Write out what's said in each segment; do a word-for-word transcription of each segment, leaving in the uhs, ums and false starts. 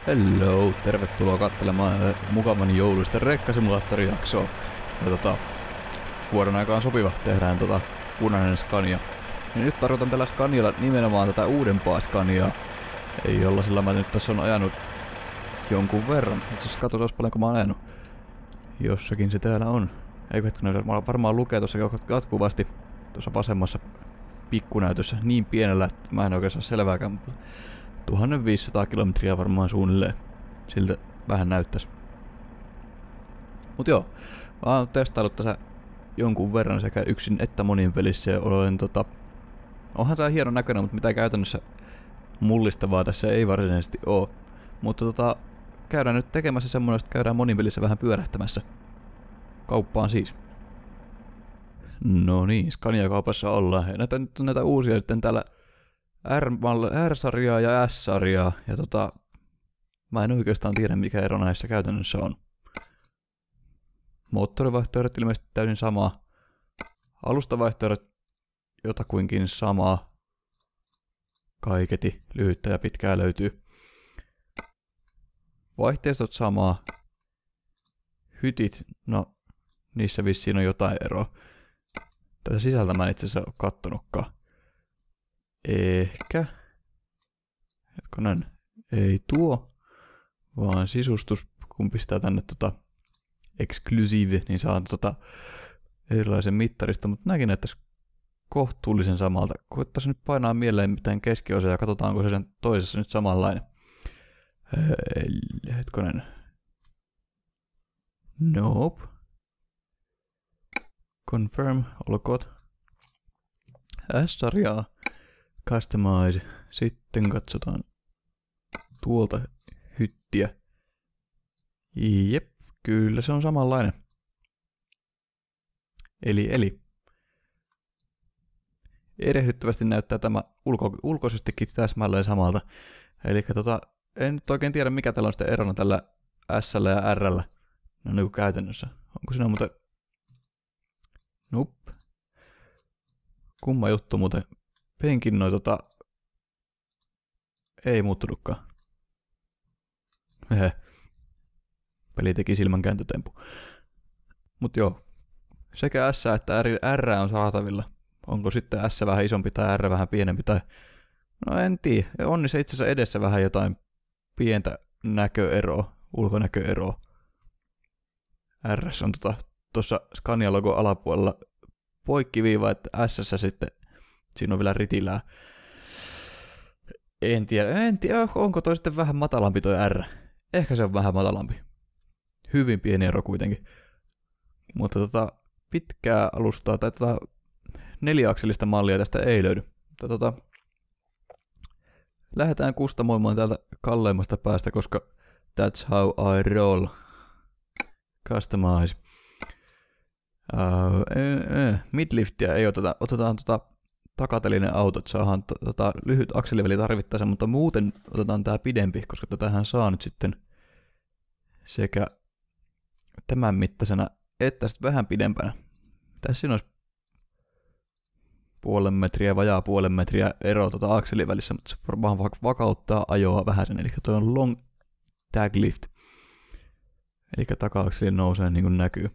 Hello, tervetuloa katselemaan mukavan jouluisten rekkasimulaattorijaksoa. Ja tota, vuoden aikaan sopiva, tehdään tota punainen Scania. Ja nyt tarkoitan tällä Scanialla nimenomaan tätä uudempaa Scaniaa, jolla sillä mä nyt tässä on ajanut jonkun verran. Itse asiassa katsotaan paljonko mä oon ajanut. Jossakin se täällä on. Eikö hetkinen, varmaan lukee tuossa jatkuvasti tuossa vasemmassa pikkunäytössä niin pienellä, että mä en oikein saa selvääkään. tuhatviisisataa kilometriä varmaan suunnilleen. Siltä vähän näyttäisi. Mut joo, mä oon testaillut tässä jonkun verran sekä yksin että monin pelissä ja olen tota... Onhan tää hieno näköinen, mutta mitä käytännössä mullistavaa tässä ei varsinaisesti oo. Mutta tota, käydään nyt tekemässä semmonen, että käydään monin pelissä vähän pyörähtämässä. Kauppaan siis. No niin, Scania-kaupassa ollaan. Ja näitä nyt on näitä uusia sitten täällä R-sarjaa ja S-sarjaa, ja tota, mä en oikeastaan tiedä mikä ero näissä käytännössä on. Moottorivaihtoehdot ilmeisesti täysin samaa. Alustavaihtoehdot jotakuinkin samaa. Kaiketi, lyhyttä ja pitkää löytyy. Vaihteistot samaa. Hytit, no niissä vissiin on jotain eroa. Tätä sisältä mä en itse asiassa ole kattonutkaan. Ehkä. Hetkonen. Ei tuo. Vaan sisustus. Kun pistää tänne tota exclusive, niin saa tota erilaisen mittarista. Mutta näkin näyttäisi kohtuullisen samalta. Koittaisi nyt painaa mieleen mitään keskiosa ja katsotaan, onko se sen toisessa nyt samanlainen. Hetkonen. Nope. Confirm. Olkoot. S-sarjaa. Customize. Sitten katsotaan tuolta hyttiä. Jep, kyllä se on samanlainen. Eli, eli. Erehdyttävästi näyttää tämä ulko, ulkoisestikin täsmälleen samalta. Eli tota, en nyt oikein tiedä mikä tällä on sitten erona tällä S:llä ja R:llä. No niin kuin käytännössä. Onko siinä muuten... Nope. Kumma juttu muuten. Penkin noi tota... Ei muuttunutkaan. Hehe. Peli teki silmänkääntötempu. Mut joo. Sekä S että R on saatavilla. Onko sitten S vähän isompi tai R vähän pienempi tai... No en tiedä. On niin se itse asiassa edessä vähän jotain pientä näköeroa. Ulkonäköeroa. R on tota... Tuossa Scania-logon alapuolella poikkiviiva, että S sitten... Siinä on vielä ritilää. En tiedä, en tiedä, onko toi sitten vähän matalampi toi R. Ehkä se on vähän matalampi. Hyvin pieni ero kuitenkin. Mutta tota, pitkää alustaa tai tota, neljäakselista mallia tästä ei löydy. Mutta tota, lähdetään kustamoimaan täältä kalleimmasta päästä, koska that's how I roll. Customize. Uh, eh, eh. Midliftia ei oteta, otetaan tota takatelinen auto, että saadaan tota, lyhyt akseliväli tarvittaessa, mutta muuten otetaan tää pidempi, koska tätähän saa nyt sitten sekä tämän mittaisena että sitten vähän pidempänä. Tässä olisi puolen metriä, vajaa puolen metriä eroa tota akselivälissä, mutta se varmaan vakauttaa ajoa vähän sen, eli toi on long tag lift. Eli taka-akseli nousee niin kuin näkyy.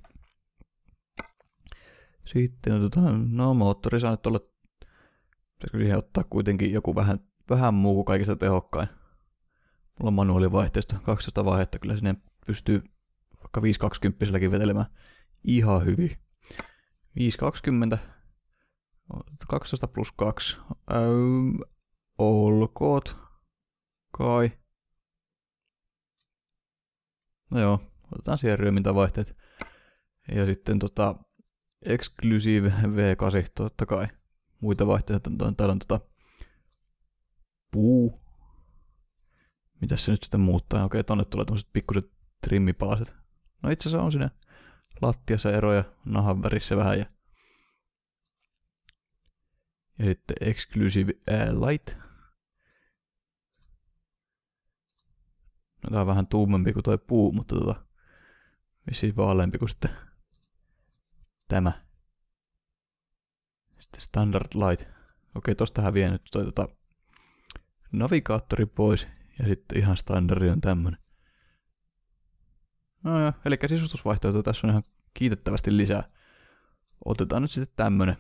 Sitten otetaan, no moottori saa nyt olla, pitäisikö siihen ottaa kuitenkin joku vähän, vähän muu kuin kaikista tehokkain. Mulla on manuaalivaihteisto, kaksitoista vaihetta, kyllä sinne pystyy vaikka viisi kaksikymmentä vetelemään ihan hyvin. viisi kaksikymmentä, kaksitoista plus kaksi, öö, olkoot, kai. No joo, otetaan siihen ryömintävaihteet. Ja sitten tota... Exclusive V kahdeksan, totta kai. Muita vaihtoehtoja. Täällä on tota puu. Mitäs se nyt sitten muuttaa? Okei, tonne tulee tommoset pikkuset trimmipalaset. No itse asiassa on siinä lattiassa eroja, nahan värissä vähän ja... Ja sitten Exclusive Light. No tää on vähän tuumempi kuin toi puu, mutta tota... Vissiin vaaleampi kuin sitten... Tämä. Sitten Standard Light. Okei, tosta häviää nyt toi tota navigaattori pois. Ja sitten ihan standardi on tämmönen. No joo, eli sisustusvaihtoehto tässä on ihan kiitettävästi lisää. Otetaan nyt sitten tämmönen.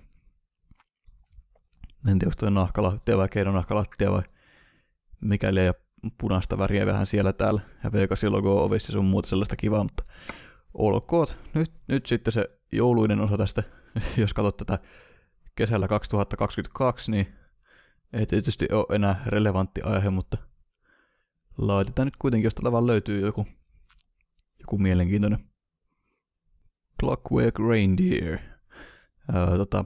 En tiedä, onko toi nahkalattia vai keinonahkalattia vai mikäli, ja punaista väriä vähän siellä täällä. Ja V kahdeksan logo ovissa, se on muuta sellaista kivaa, mutta olkoot. Nyt, nyt sitten se jouluinen osa tästä, jos katsot tätä kesällä kaksituhattakaksikymmentäkaksi, niin ei tietysti ole enää relevantti aihe, mutta laitetaan nyt kuitenkin, jos tällä vaan löytyy joku, joku mielenkiintoinen. Clockwork Reindeer. Öö, tota,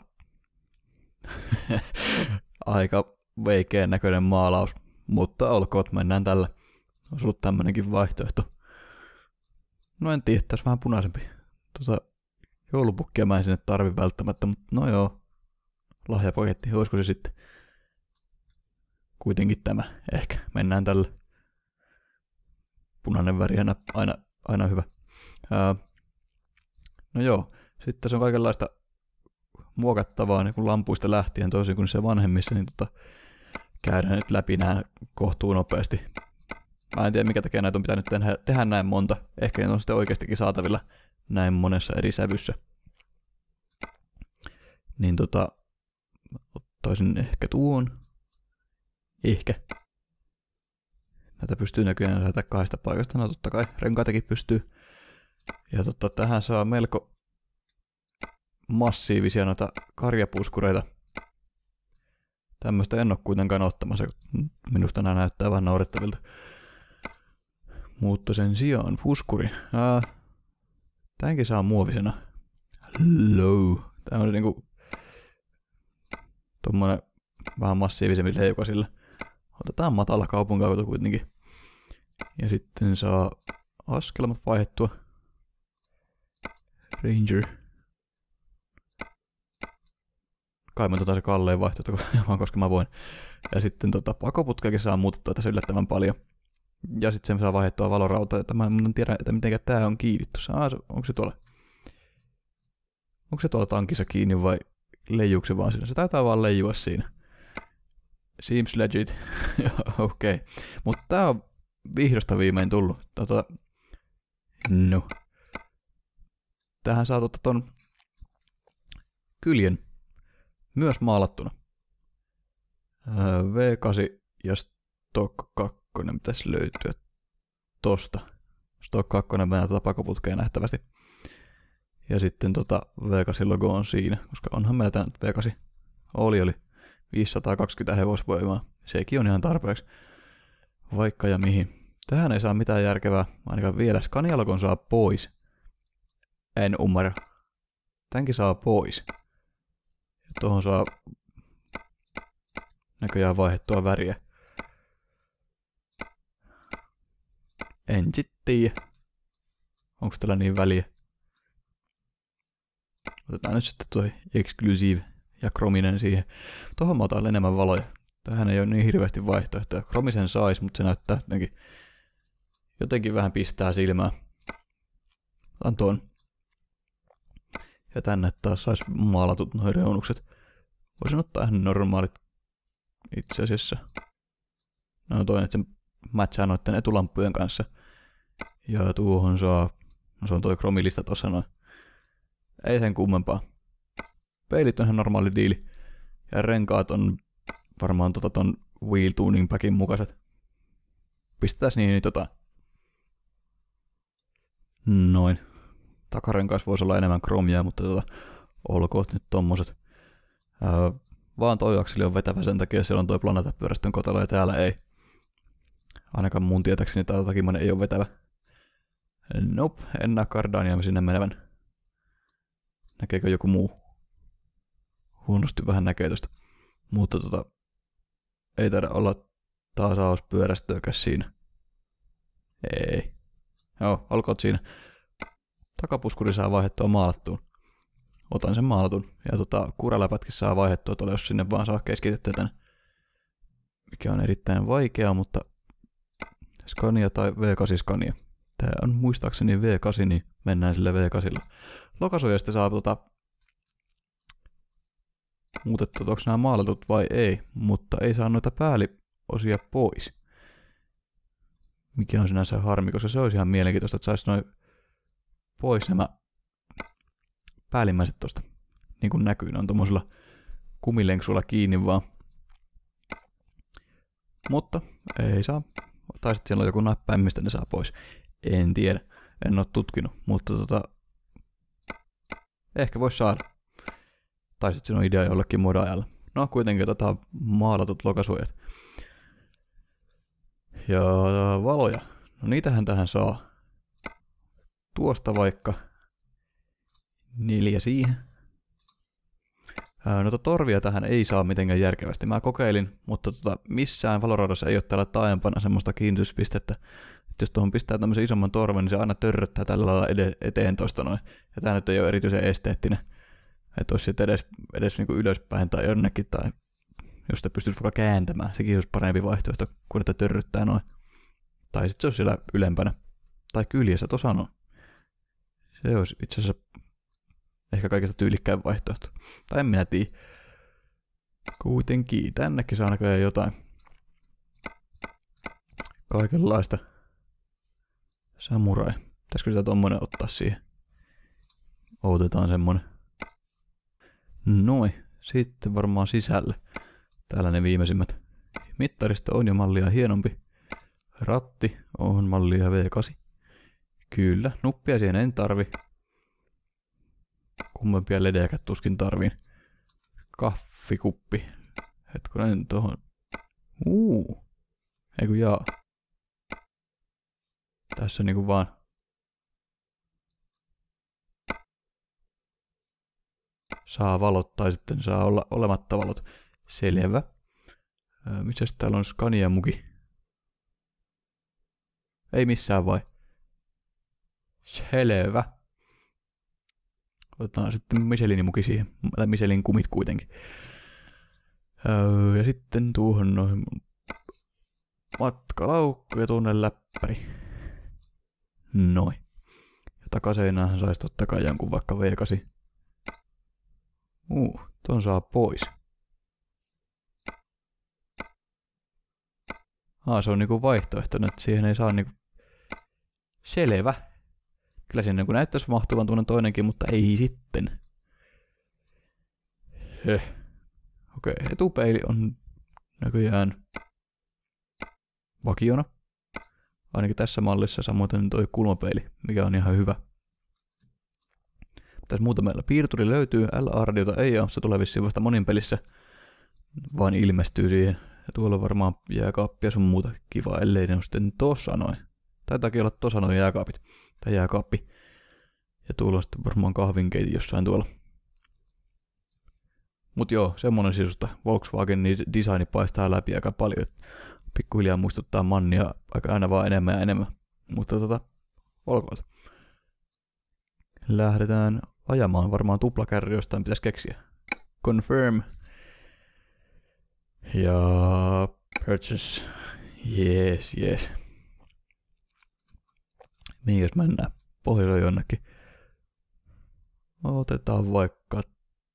aika veikeän näköinen maalaus, mutta olkoot, mennään tällä. Olisi ollut tämmönenkin vaihtoehto. No en tiedä, tässä vähän punaisempi. Tota, joulupukkia mä en sinne tarvi välttämättä, mutta no joo. Lahjapaketti, olisiko se sitten kuitenkin tämä, ehkä. Mennään tällä. Punainen väri aina, aina, aina hyvä. Ää, no joo, sitten se on kaikenlaista muokattavaa niin kuin lampuista lähtien, toisin kuin se vanhemmissa, niin tota, käydään nyt läpi nämä kohtuu nopeasti. Mä en tiedä, mikä takia näitä on pitänyt tehdä, tehdä näin monta. Ehkä ne on sitten oikeastikin saatavilla näin monessa eri sävyssä. Niin tota, ottaisin ehkä tuon. Ehkä. Näitä pystyy näköjään lähteä kahdesta paikasta. No totta kai, renkaitakin pystyy. Ja totta, tähän saa melko massiivisia noita karjapuskureita. Tämmöistä en ole kuitenkaan ottamassa. Minusta nämä näyttää vähän naurettavilta. Mutta sen sijaan puskuri. Ää, tämänkin saa muovisena. Low. Tää on niinku tommonen vähän massiivisempi leijukasilla. Otetaan matala kaupunkauto kuitenkin. Ja sitten saa askelmat vaihdettua. Ranger. Kai mä otetaan se kalleen vaihtoehto, vaan koska mä voin. Ja sitten tota, pakoputkeakin saa muutettua tässä yllättävän paljon. Ja sitten se saa vaihdettua valorautaa, että mä en tiedä, että miten tää on kiinni tuossa. Ah, onko se tuolla? Onko se tuolla tankissa kiinni vai leijuuko se vaan siinä? Se taitaa vaan leijua siinä. Seems legit. Okei. Okay. Mutta tää on vihdosta viimein tullut. Tota, no. Tähän saa tota ton kyljen myös maalattuna. Öö, V kahdeksan ja Stock kaksi pitäisi löytyä tosta. Stock kaksi mennään tuota pakoputkeen nähtävästi. Ja sitten tota V kahdeksan logo on siinä, koska onhan meillä tää V kahdeksan oli oli viisisataakaksikymmentä hevosvoimaa. Sekin on ihan tarpeeksi. Vaikka ja mihin. Tähän ei saa mitään järkevää, ainakaan vielä. Scania-logon saa pois. En ymmärrä. Tämänkin saa pois. Ja tuohon saa näköjään vaihdettua väriä. En sit tiedä. Onko tällä niin väliä? Otetaan nyt sitten tuo Exclusive ja krominen siihen. Tuohon mä otan enemmän valoja. Tähän ei ole niin hirveästi vaihtoehtoja. Kromisen sais, mutta se näyttää jotenkin, jotenkin vähän pistää silmää. Otan tuon. Ja tänne taas sais maalatut nuo reunukset. Voisin ottaa ihan normaalit itse asiassa. No toinen, että se matchaa noiden etulampujen kanssa. Ja tuohon saa, no se on toi kromilista tossa noin. Ei sen kummempaa. Peilit on ihan normaali diili. Ja renkaat on varmaan tota ton wheel tuning packin mukaiset. Pistetään niihin tota. Noin. Takarenkaissa voisi olla enemmän kromia, mutta tota, olkoot nyt tommoset. Öö, vaan toi akseli on vetävä sen takia, siellä on toi planeettapyörästön kotelo ja täällä ei. Ainakaan mun tietäkseni täällä takimainen ei ole vetävä. Nope, en näe Cardania sinne menevän. Näkeekö joku muu? Huonosti vähän näkee tosta. Mutta tota, ei taida olla tasauspyörästöäkäs siinä. Ei. Joo, olkoot siinä. Takapuskuri saa vaihdettua maalattuun. Otan sen maalatun. Ja tota, kuraläpätkin saa vaihdettua tuolle, jos sinne vaan saa keskitettyä tänne. Mikä on erittäin vaikeaa, mutta Scania tai V kahdeksan Scania. Tää on muistaakseni V kahdeksan, niin mennään sille V kahdeksan. Lokasuja sitten saa tota muutettu, onko nämä maalatut vai ei, mutta ei saa noita päälliosia pois. Mikä on sinänsä harmi, koska se olisi ihan mielenkiintoista, että saisi noin pois nämä päällimmäiset tosta. Niin kuin näkyy, ne on tommosilla kumilenksuilla kiinni vaan. Mutta ei saa. Tai sitten siellä on joku näppäin, mistä ne saa pois. En tiedä. En ole tutkinut, mutta tota... ehkä vois saada. Tai sitten siinä on idea jollekin modaajalla. No kuitenkin otetaan maalatut lokasuojat. Ja valoja. No niitähän tähän saa. Tuosta vaikka neljä siihen. Noita torvia tähän ei saa mitenkään järkevästi. Mä kokeilin, mutta tota, missään valoraudassa ei ole täällä taaempana semmoista kiinnityspistettä. Että jos tuohon pistää tämmöisen isomman torven, niin se aina törröttää tällä lailla ed- eteen tosta noin. Ja tää nyt ei ole erityisen esteettinen. Että olisi sitten edes, edes niinku ylöspäin tai jonnekin, tai jos sitä pystyisi vaikka kääntämään. Sekin olisi parempi vaihtoehto, kun että törryttää noin. Tai sitten se olisi siellä ylempänä. Tai kyljessä, tuossa noin. Se olisi itse asiassa ehkä kaikista tyylikkäin vaihtoehto. Tai en minä tiedä. Kuitenkin, tännekin saa näköjään jotain. Kaikenlaista. Samurai. Pitäisikö sitä tommonen ottaa siihen? Otetaan semmonen. Noin. Sitten varmaan sisälle. Täällä ne viimeisimmät. Mittaristo on jo mallia hienompi. Ratti on mallia V kahdeksan. Kyllä, nuppia siihen en tarvi. Kummempia ledejäkät tuskin tarviin. Kahvikuppi. Hetkonen tohon. Uu. Eiku jaa. Tässä niinku vaan. Saa valot tai sitten saa olla olematta valot. Selvä. Öö, mitäs täällä on Scania muki? Ei missään vai? Selvä. Otetaan sitten Michelinin muki siihen. Tai Michelin kumit kuitenkin. Öö, ja sitten tuohon noin matkalaukku ja tuonne läppäri. Noin. Ja takaseinähän saisi totta kai jonkun vaikka V kahdeksan. Uh, ton saa pois. Aa, se on niinku vaihtoehtoinen, että siihen ei saa niinku... Selvä. Kyllä siinä niinku näyttäisi mahtuvan tuonne toinenkin, mutta ei sitten. Höh. Okei, etupeili on näköjään vakiona. Ainakin tässä mallissa, samoin toi kulmapeili, mikä on ihan hyvä. Tässä muuta meillä piirturi löytyy, L-ardiota ei ole, se tulee vissiin vasta monin pelissä, vaan ilmestyy siihen. Ja tuolla on varmaan jääkaappia sun muuta kivaa, ellei ne on sitten tossa noin. Taitaakin olla tossa noin jääkaapit, tai jääkaappi. Ja tuolla on sitten varmaan kahvinkeitin jossain tuolla. Mut joo, semmonen sisusta Volkswagenin designi paistaa läpi aika paljon. Pikkuhiljaa muistuttaa mannia aika aina vaan enemmän ja enemmän. Mutta tota, olkoon. Lähdetään ajamaan. Varmaan tuplakärry jostain pitäisi keksiä. Confirm. Ja purchase. Yes, yes. Mihinkäs mennään? Pohjoiseen jonnekin. Otetaan vaikka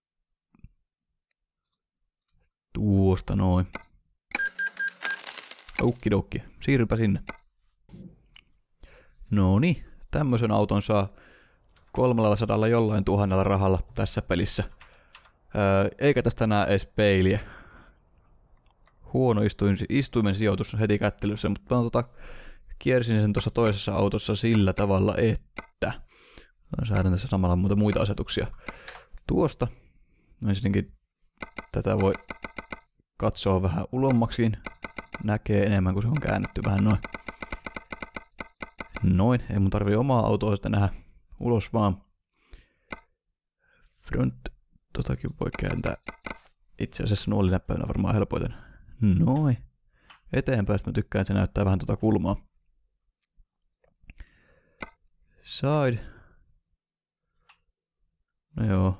tuosta noin. Okkidokki. Siirrypä sinne. Noniin. Tämmöisen auton saa kolmellasadalla jollain tuhannella rahalla tässä pelissä. Öö, eikä tästä näe edes peiliä. Huono istuin, istuimen sijoitus heti kättelyssä, mutta mä tota, kiersin sen tuossa toisessa autossa sillä tavalla, että säädän tässä samalla muuta muita asetuksia. Tuosta ensinnäkin tätä voi katsoa vähän ulommaksiin. Näkee enemmän, kun se on käännetty vähän noin. Noin, ei mun tarvii omaa autoa sitten nähdä ulos vaan. Front, totakin voi kääntää itse asiassa nuolinäppäinä varmaan helpoiten. Noin. Eteenpäin mä tykkään, että se näyttää vähän tota kulmaa. Side. No joo.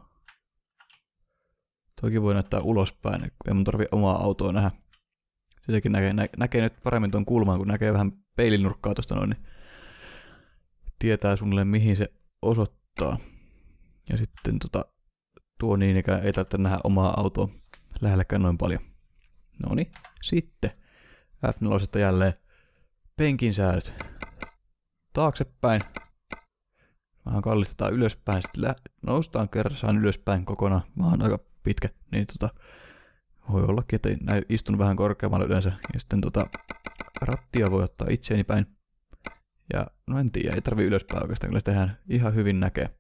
Toki voi näyttää ulospäin, ei mun tarvii omaa autoa nähdä. Sitäkin näkee, nä, näkee nyt paremmin tuon kulmaan, kun näkee vähän peilinurkkaa tosta noin, niin tietää suunnilleen mihin se osoittaa. Ja sitten tota, tuo niin ikään ei tarvitse nähdä omaa autoa lähellekään noin paljon. Noniin, sitten F neljä jälleen penkin säädöt. Taaksepäin. Vähän kallistetaan ylöspäin, sitten noustaan kerrassaan ylöspäin kokonaan. Mä oon aika pitkä, niin tota, voi ollakin, että näin istun vähän korkeammalle yleensä. Ja sitten tota, rattia voi ottaa itseeni päin. Ja no en tiedä, ei tarvi ylöspäin oikeastaan, kyllä se tehdään ihan hyvin näkee.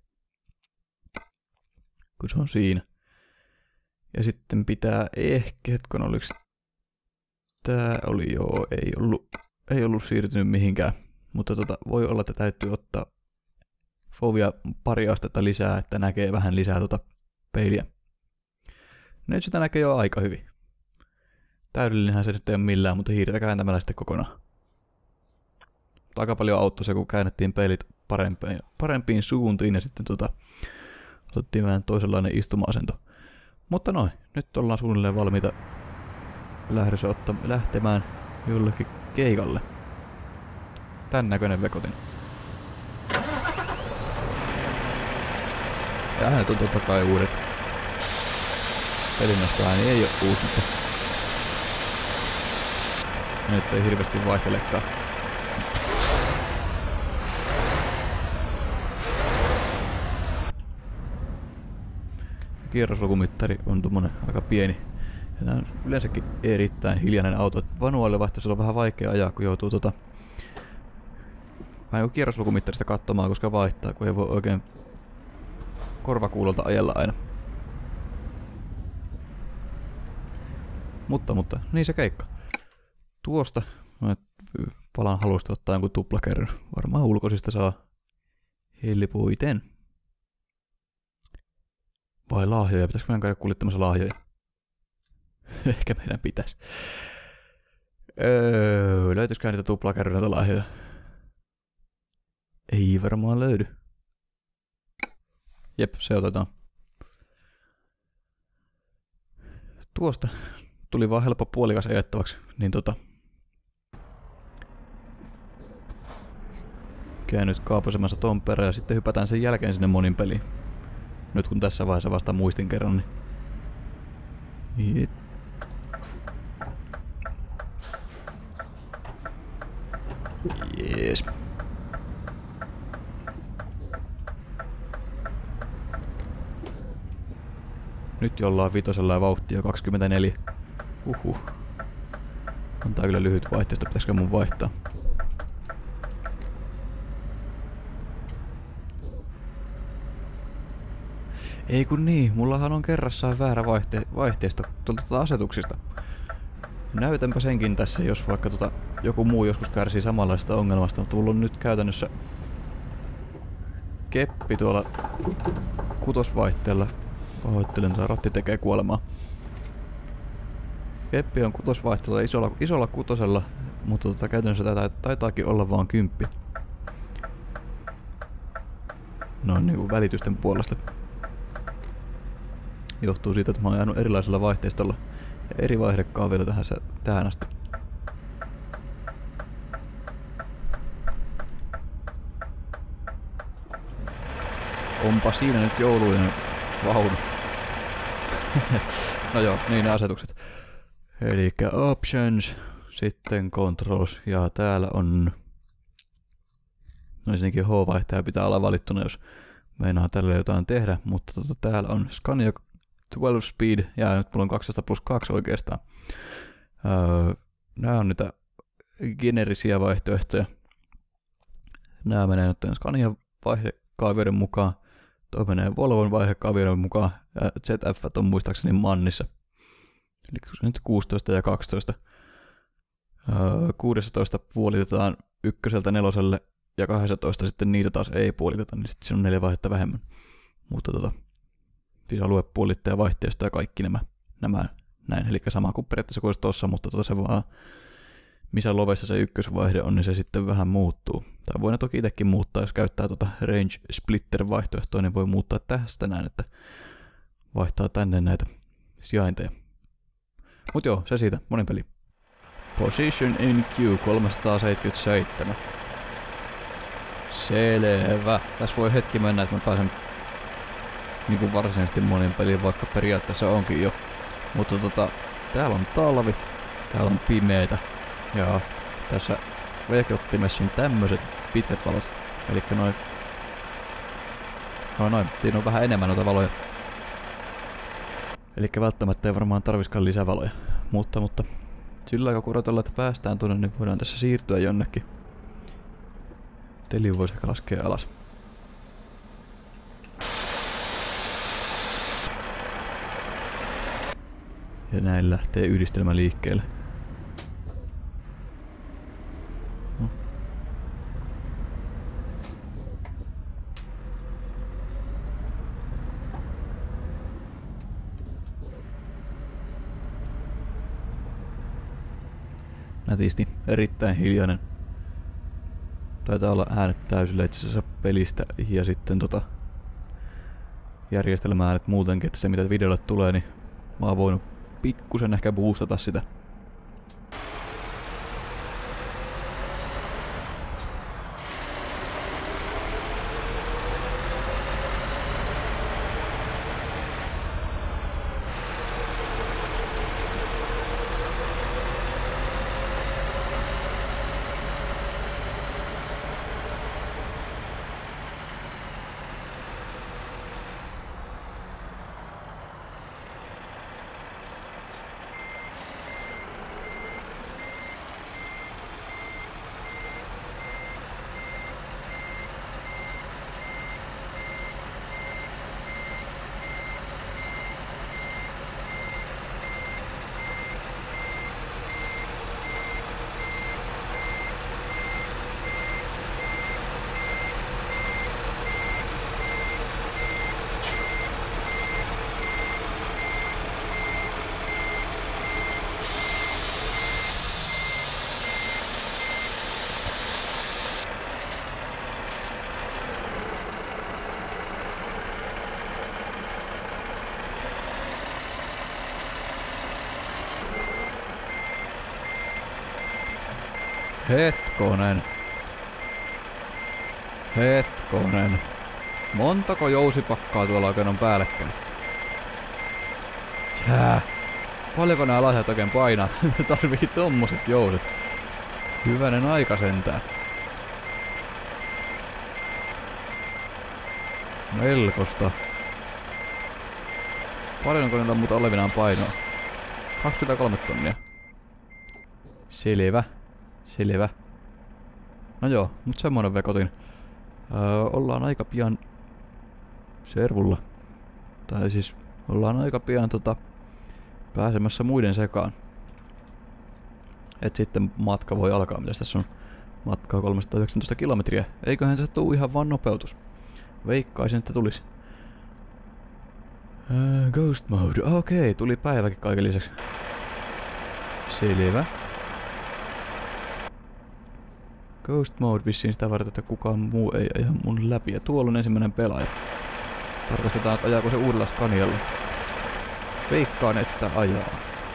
Kun se on siinä. Ja sitten pitää ehkä, hetkon oliks tää oli joo, ei ollut, ei ollut siirtynyt mihinkään. Mutta tota, voi olla, että täytyy ottaa fovia pari astetta lisää, että näkee vähän lisää tota peiliä. Nyt sitä näkee jo aika hyvin. Täydellinenhän se nyt ei ole millään, mutta hiirtä kääntämällä sitten kokonaan. Aika paljon auttoi se, kun käännettiin peilit parempiin, parempiin suuntiin ja sitten tota, otettiin vähän toisenlainen istuma-asento. Mutta noin, nyt ollaan suunnilleen valmiita lähdössä otta, lähtemään jollekin keikalle. Tän näköinen vekotin. Ja äänet on totta kai uudet. Pelinnostoääni ei oo uusi, mutta nyt ei hirveästi vaihtelekaan. Kierroslukumittari on tommonen aika pieni. Ja tää on yleensäkin erittäin hiljainen auto. Vanualle vaihtoehtoisella on vähän vaikea ajaa, kun joutuu tota vähän kierroslukumittarista katsomaan, koska vaihtaa, kun ei voi oikein korvakuulolta ajella aina. Mutta, mutta, niin se keikka. Tuosta, no, palan halusta ottaa jonkun tuplakerran. Varmaan ulkoisista saa helpoiten. Vai lahjoja? Pitäisikö meidän käydä kuljettamassa lahjoja? Ehkä meidän pitäisi. Öö, löytyisikö niitä tuplakerroneita lahjoja? Ei varmaan löydy. Jep, se otetaan. Tuosta tuli vaan helppo puolikas ajettavaksi, niin tota... käyn nyt kaaposemassa ton perään ja sitten hypätään sen jälkeen sinne monin peliin. Nyt kun tässä vaiheessa vasta muistin kerran, niin... Jees. Nyt ollaan vitosella ja vauhtia kaksikymmentäneljä. Uhuh. Antaa kyllä lyhyt vaihteisto, pitäisikö mun vaihtaa? Ei kun niin, mullahan on kerrassaan väärä vaihte vaihteisto tuolta tuota asetuksista. Näytänpä senkin tässä, jos vaikka tota, joku muu joskus kärsii samanlaisesta ongelmasta, mutta mulla on nyt käytännössä keppi tuolla kutosvaihteella. Pahoittelen, että ratti tekee kuolemaa. Keppi on kutosvaihteella isolla, isolla kutosella, mutta tota, käytännössä tätä taitaakin olla vaan kymppi. No niin kuin välitysten puolesta. Johtuu siitä, että mä oon jäänyt erilaisella vaihteistolla ja eri vaihdekaavilla tähän, tähän asti. Onpa siinä nyt jouluinen vaunu. No joo, niin ne asetukset. Elikkä options, sitten controls ja täällä on... No ensinnäkin H-vaihtaja pitää olla valittuna, jos meinaa tälle jotain tehdä, mutta tota, täällä on Scania kaksitoista speed ja nyt mulla on kaksitoista plus kaksi oikeastaan. Öö, nää on niitä generisiä vaihtoehtoja. Nää menee nyt Scania vaihekaavioiden mukaan. Toi menee Volvon vaihekaavioiden mukaan. Ja Z F on muistaakseni Mannissa. Eli nyt kuusitoista ja kaksitoista. Öö, kuusitoista puolitetaan ykköseltä neloselle ja kaksitoista sitten niitä taas ei puoliteta, niin sitten siinä on neljä vaihetta vähemmän. Mutta tota, siis aluepuolittaja, vaihteisto ja kaikki nämä, nämä näin. Eli sama kuin periaatteessa kuin olisi tossa, mutta tota se vaan, missä lovessa se ykkösvaihde on, niin se sitten vähän muuttuu. Tai voi ne toki itsekin muuttaa, jos käyttää tota range splitter vaihtoehtoa, niin voi muuttaa tästä näin, että vaihtaa tänne näitä sijainteja. Mut joo, se siitä, monin peli. Position in queue kolmesataaseitsemänkymmentäseitsemän. Selvä. Tässä voi hetki mennä, että mä pääsen niinku varsinaisesti monin peliin, vaikka periaatteessa onkin jo. Mutta tota, täällä on talvi, täällä on pimeetä ja tässä veikeottimessa on tämmöiset pitkät valot. Elikkä noin... No noin, siinä on vähän enemmän noita valoja. Elikkä välttämättä ei varmaan tarviskaan lisävaloja. Mutta, mutta... Sillä aikaa kun odotellaan, että päästään tuonne, niin voidaan tässä siirtyä jonnekin. Teli voisi ehkä laskea alas. Ja näin lähtee yhdistelmä liikkeelle. No. Nätisti, erittäin hiljainen. Taitaa olla äänet täysillä itse asiassa pelistä ja sitten tota järjestelmääänet muutenkin, että se mitä videolle tulee, niin mä oon voinut pikkusen ehkä boostata sitä. Hetkonen. Hetkonen. Montako jousipakkaa tuolla oikein on päällekkäin? Tjää. Paljonko nää lahjat oikein painaa? Tarvii tommoset jouset. Hyvänen aika sentään. Melkosta. Paljonko niillä on muuta olevinaan painoa? kaksikymmentäkolme tonnia. Selvä. Selvä. No joo, mut semmonen vekotin. Öö, ollaan aika pian servulla. Tai siis ollaan aika pian tota pääsemässä muiden sekaan. Et sitten matka voi alkaa, mitäs tässä on matkaa kolmesataayhdeksäntoista kilometriä. Eiköhän se tuu ihan vaan nopeutus. Veikkaisin, että tulisi. Öö, ghost mode. Okei, okay, tuli päiväkin kaiken lisäksi. Selvä. Ghost mode vissiin sitä varten, että kukaan muu ei aja mun läpi. Ja tuolla on ensimmäinen pelaaja. Tarkastetaan, että ajaako se uudella Scanialla. Veikkaan, että ajaa.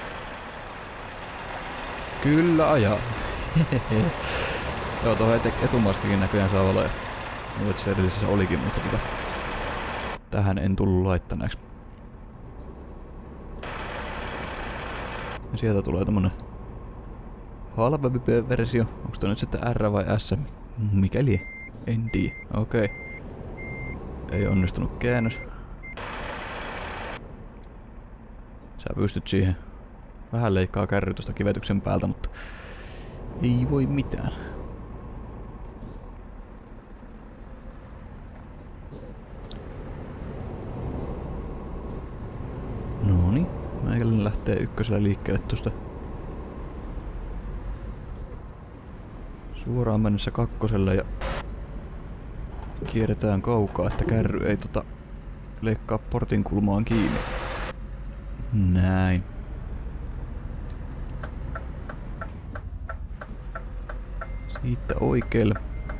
Kyllä ajaa. Joo, tuohon etumaskikin näköjään saa olla. Mä voit se edellisessä olikin, mutta tota, tähän en tullut laittaneeksi. Ja sieltä tulee tommonen halvempi versio. Onko toi nyt sitten R vai S? Mikäli? En tiedä. Okei. Okay. Ei onnistunut käännös. Sä pystyt siihen. Vähän leikkaa kärry tosta kivetyksen päältä, mutta ei voi mitään. Noniin. Meikäläinen lähtee ykkösellä liikkeelle tosta. Suoraan mennessä kakkoselle ja kierretään kaukaa, että kärry ei tota leikkaa portin kulmaan kiinni. Näin. Siitä oikealle.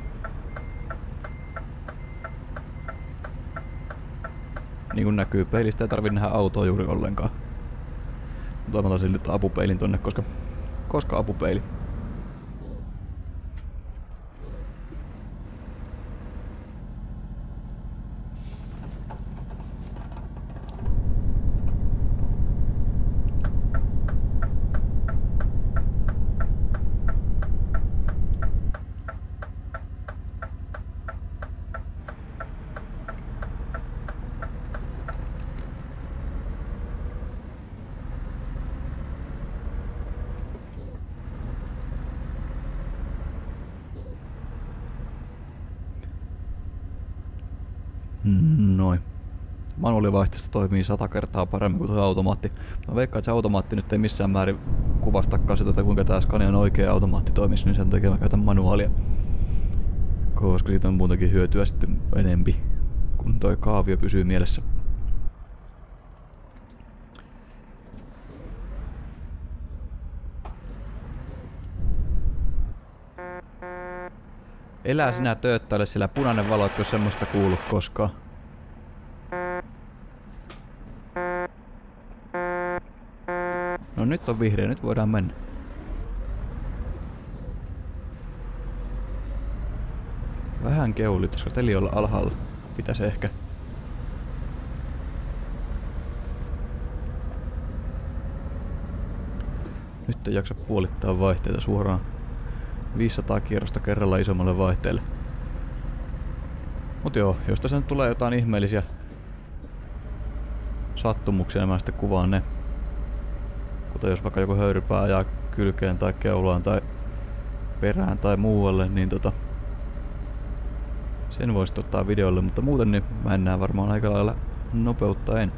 Niin kuin näkyy peilistä, ei tarvi nähdä autoa juuri ollenkaan. Mutta mä otan silti apupeilin tonne, koska, koska apupeili. Noin. Manuaalivaihteesta toimii sata kertaa paremmin kuin tuo automaatti. Mä veikkaan, että se automaatti nyt ei missään määrin kuvastakaan sitä, että kuinka tää Scanian oikea automaatti toimisi, niin sen takia mä käytän manuaalia. Koska siitä on muutenkin hyötyä sitten enempi, kun toi kaavio pysyy mielessä. Elää sinä tööttäile sillä punainen valo, etkö semmoista kuulu koskaan. No nyt on vihreä, nyt voidaan mennä. Vähän keuli, koska teli olla alhaalla. Pitäisi ehkä. Nyt ei jaksa puolittaa vaihteita suoraan. viisisataa kierrosta kerralla isommalle vaihteelle. Mut joo, jos tässä nyt tulee jotain ihmeellisiä sattumuksia, niin mä sitten kuvaan ne. Kuten jos vaikka joku höyrypää ajaa kylkeen tai keulaan tai perään tai muualle, niin tota... sen voisi ottaa videolle, mutta muuten niin mä en näe varmaan aika lailla nopeutta en.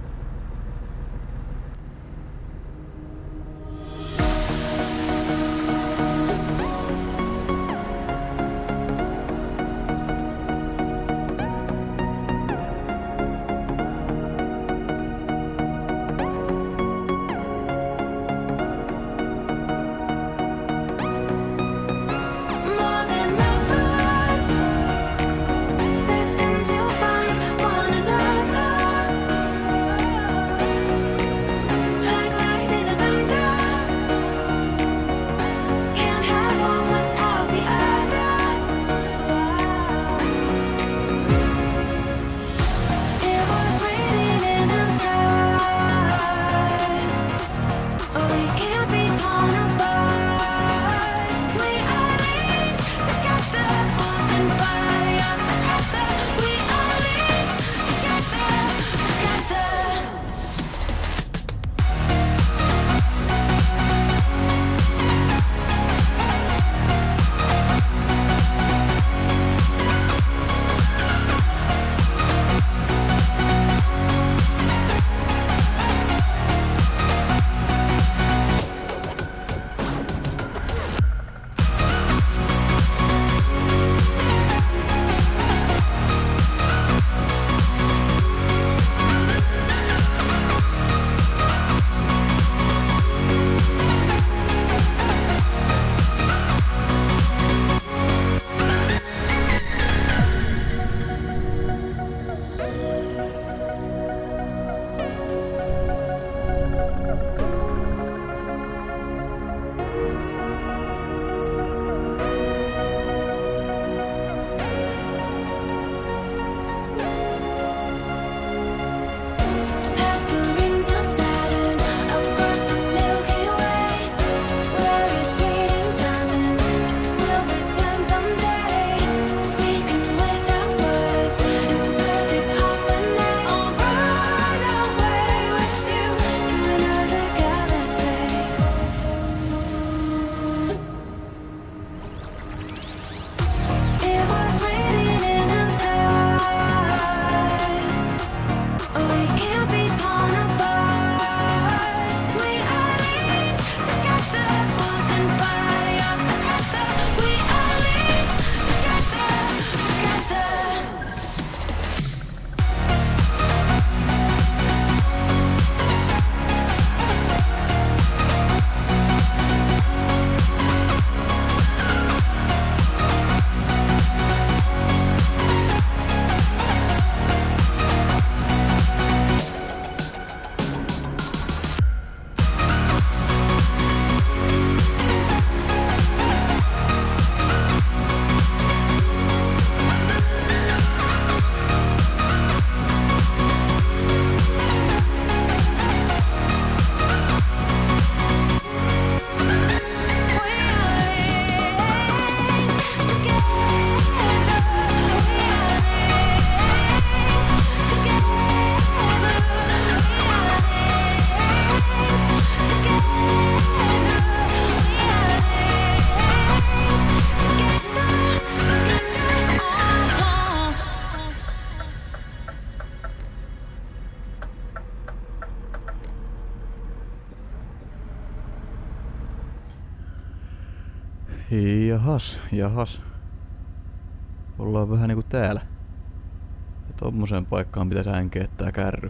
Jahas, jahas. Ollaan vähän niinku täällä. Ja tommoseen paikkaan pitäisi änkeä tää kärry.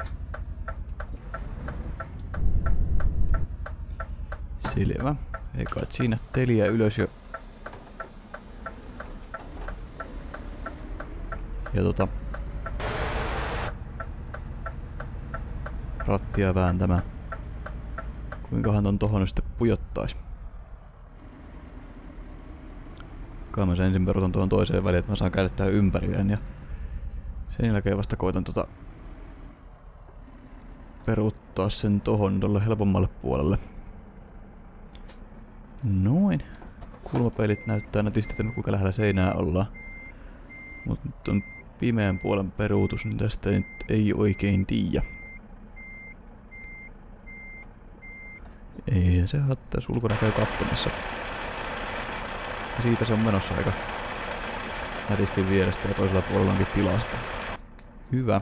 Selvä. Ei kai siinä teliä ylös jo. Ja tota... rattia vääntämään. Kuinkahan ton tohon nyt sitten pujottais? Kai mä sen ensin perutan tuohon toiseen väliin, että mä saan käydä tää ympärilleen ja sen jälkeen vasta koitan tota peruuttaa sen tohon tolle helpommalle puolelle. Noin. Kulmapeilit näyttää nätisti, että kuinka lähellä seinää ollaan. Mut nyt on pimeän puolen peruutus, niin tästä nyt ei oikein tiiä. Ei se haittaa, ulkona käy katsomassa. Ja siitä se on menossa aika nätisti vierestä ja toisella puolella onkin tilasta. Hyvä.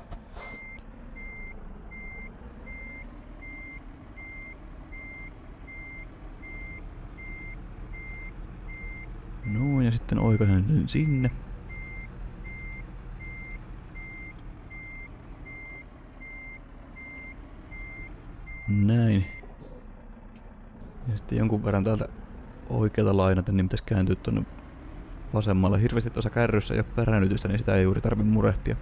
Noin, ja sitten oikaisen sen sinne. Näin. Ja sitten jonkun verran täältä oikealta lainaten, niin pitäisi kääntyä tuonne vasemmalle. Hirveästi tuossa kärryssä ei ole peränytystä, niin sitä ei juuri tarvitse murehtia.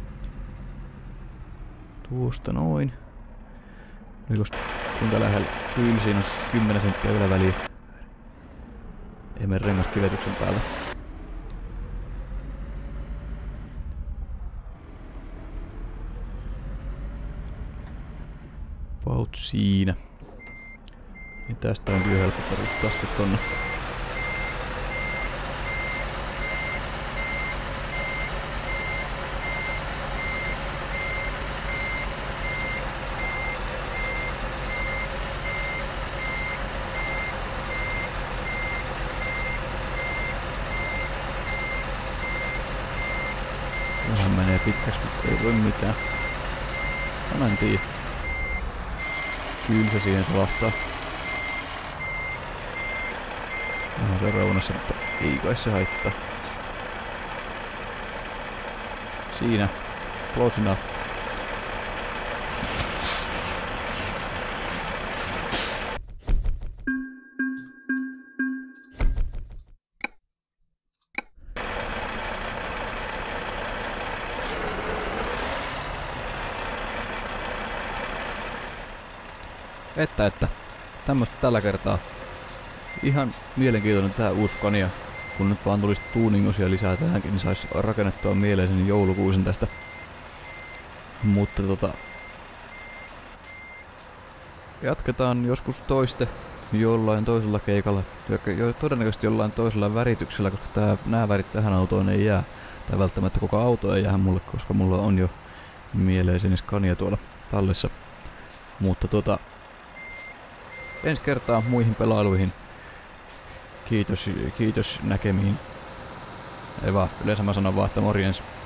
Tuosta noin. Olikos kuinka lähellä? Kyllä siinä on kymmenen senttiä vielä väliä. Ei mene rengas kivetyksen päällä. About siinä. Ja tästä on kyllä helppo peruuttaa sitten tonne. Vähän menee pitkäksi, mutta ei voi mitään. Mä en tiedä. Kyllä se siihen salahtaa. Vähän se reunassa, mutta ei kai se haittaa. Siinä. Close enough. Että, että. Tämmöstä tällä kertaa. Ihan mielenkiintoinen tää uusi Scania. Kun nyt vaan tulisi tuuningosia lisää tähänkin, niin sais rakennettua mieleisen joulukuusen tästä. Mutta tota... jatketaan joskus toiste jollain toisella keikalla. Jo, todennäköisesti jollain toisella värityksellä, koska tää, nää värit tähän autoon ei jää. Tai välttämättä koko auto ei jää mulle, koska mulla on jo mieleiseni Scania tuolla tallessa. Mutta tota... ensi kertaa muihin pelailuihin. Kiitos, kiitos näkemiin. Ei vaan, yleensä mä sanon vaan, että morjens.